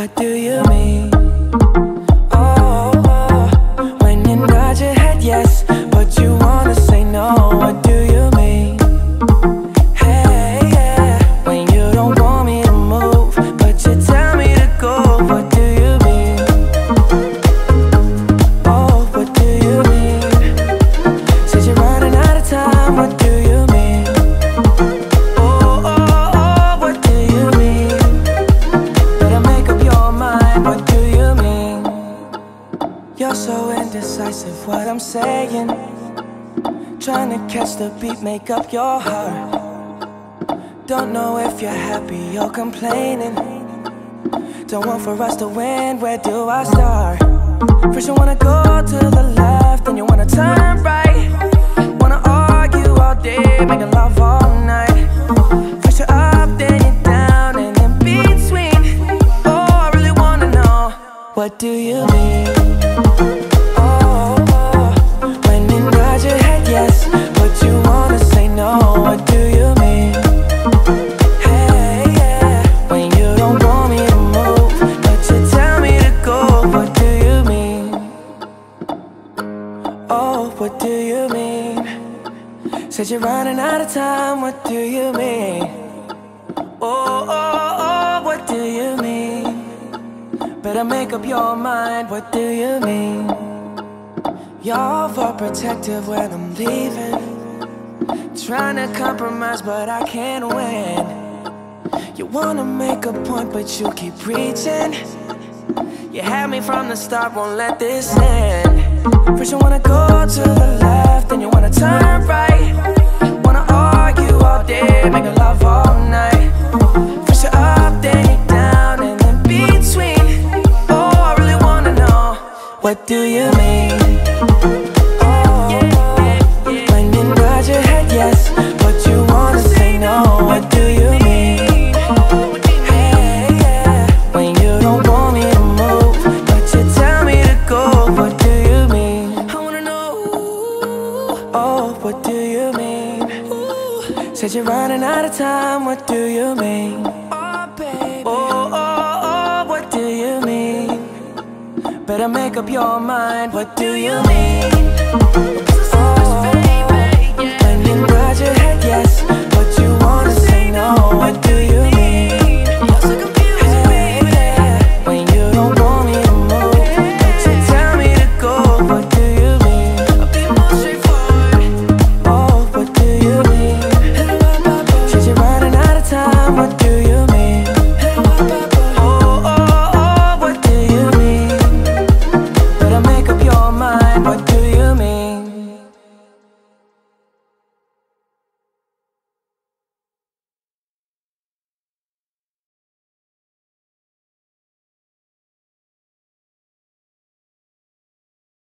what do you mean? Oh, oh, when you nod your head yes, but you wanna say no, what do you mean? Hey, yeah, when you don't want me to move, but you tell me to go, what do you mean? Oh, what do you mean? Said you're running out of time, what do you mean? Oh, oh, oh, what do you mean? Better make up your mind, what do you mean? You're so indecisive, what I'm saying. Trying to catch the beat, make up your heart. Don't know if you're happy or complaining. Don't want for us to win, where do I start? First you wanna go to the left, then you wanna turn right. Wanna argue all day, making love all night. First you're up, then you're down, and in between. Oh, I really wanna know, what do you mean? Oh, oh, when you nod your head yes, but you wanna say no, what do you mean? Hey, yeah, when you don't want me to move, but you tell me to go, what do you mean? Oh, what do you mean? Said you're running out of time, what do you mean? Oh, oh, oh, what do you mean? Better make up your mind, what do you mean? You're overprotective when I'm leaving. Trying to compromise, but I can't win. You wanna make a point, but you keep preaching. You had me from the start, won't let this end. First you wanna go to the left, then you wanna turn right. Wanna argue all day, making love all night. First you're up, then you're down, and in between. Oh, I really wanna know, what do you mean? Oh, when you nod your head yes, but you wanna say no, what do you mean? Hey, yeah, when you don't want me to move, but you tell me to go, what do you mean? I wanna know, oh, what do you mean? Said you're running out of time, what do you mean? Oh, baby. Oh, oh, oh, what do you mean? Better make up your mind, what do you mean? Oh, when you nod your head yes, but you wanna say no, what do